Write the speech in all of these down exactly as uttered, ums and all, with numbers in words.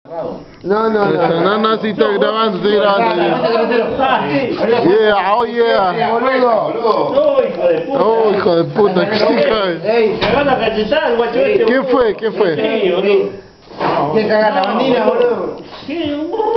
No, no, no. No, no, sí está grabando, estoy grabando. Yeah, oh yeah. No, hijo de puta. Oh, hijo de puta, ¿qué Ey, te van a cachetar, guacho este. ¿Quién fue? ¿Quién fue? Sí, boludo. ¿Qué caga la bandina, boludo? ¿Qué?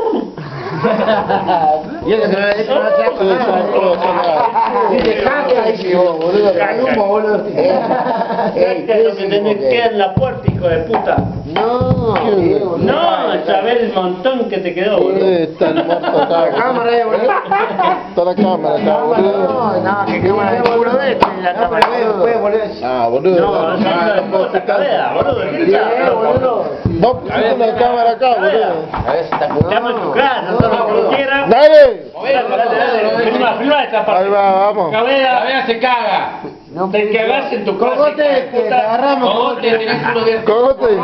Y eso no es una chapa. Si te caga, dice vos, boludo. Calumbo, boludo. ¿Qué es lo que tenés que quedar en la puerta, hijo de puta? No, No, saber el montón que te quedó, boludo. Está el muerto acá. La cámara ahí, boludo. Está la cámara acá, boludo. No, no, que cámara de culo de esto y la cámara puede volver. Ah, boludo. No, no, no, no, cabeza, boludo. ¿Qué Sí, tal? boludo. Vos pusiste la cámara acá, boludo. A ver si está Estamos en tu casa, nosotros como quiera. ¡Dale! Dale, dale, dale. Filma, filma esta parte. Ahí va, vamos. Cabeza. Cabeza se caga. No, Te cagás en tu casa. Cogote, te agarramos. Cogote, tenés culo abierto. ¡Cogote!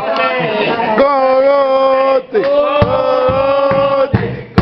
¡Cogote! ¡Cogote!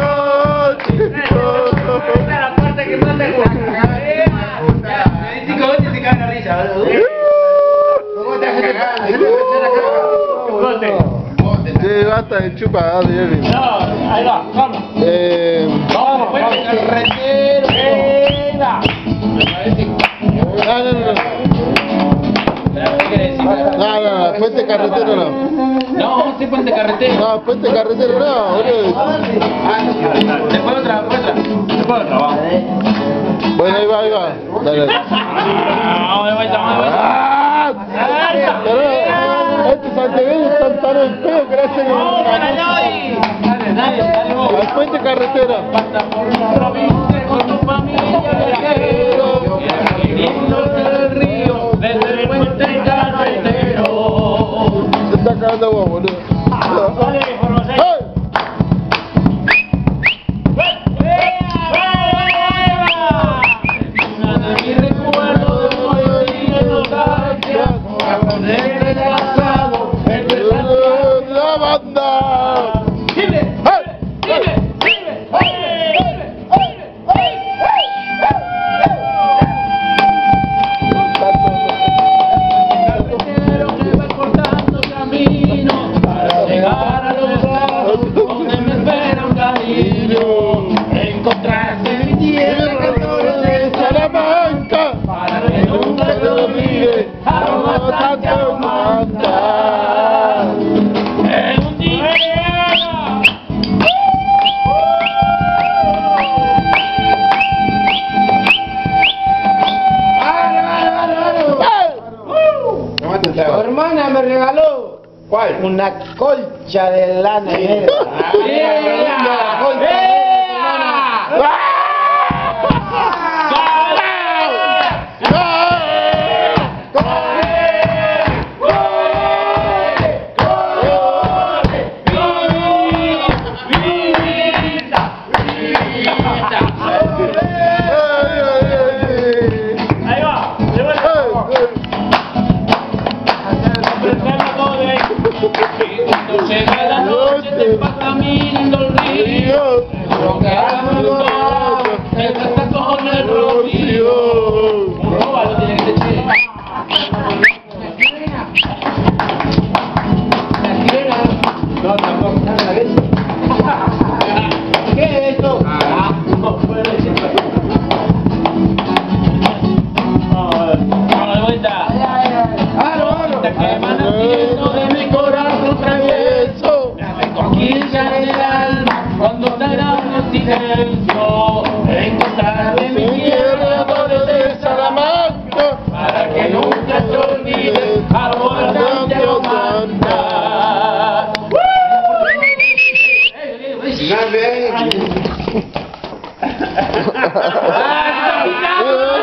¡Cogote! Esta es la parte que más te gusta. Me dice cogote y se caga la risa, boludo. Cogote, se te caga. Cogote. Sí, basta de chupa, dale, dale. No, ahí va, vamos. Eh... Vamos, fuerte carretero. Venga. No, no, no. ¿Qué querés decir? No, no, no, puente carretero no. No, este puente carretero. No, puente carretero no, boludo. Después otra, después otra. Después otra, vamos. Bueno, ahí va, ahí va. Dale. Vamos de vuelta, vamos de vuelta. Pero, estos santiagueños están tan en pedo que le hacen Vamos para allá ahí. Dale, dale, dale vos. al puente carretero. Pasa por una provincia con tu familia viajero. Viviendo en el río, desde el puente carretero. Se está cagando vos, boludo. Dale, Formosa. ¡Hey! ¡La banda! Encontrarse mi tierra de Salamanca, para que nunca te olvide, aroma tanto manta. Es un día. Tu hermana me regaló. ¿cuál? Una colcha de lana negra. ¡Ea! Colcha ¡Ea! Ahí va, de vuelta. Apretalo todo de ahí. Cuando llega la noche te pasa mirando el río. Lo que hago te pasa con el rocío. Roba, lo tiene que ser chido. La sirena. No, tampoco. ¿Qué es esto? Ah, no puede ser. Vamos de vuelta. Hasta que van haciendo de mi corazón travieso. Me hace cosquillas en el alma cuando te dan el silencio. Encontrar de mi tierra donde de Salamanca para que nunca te olvides árbol Santiago Manta. Nada,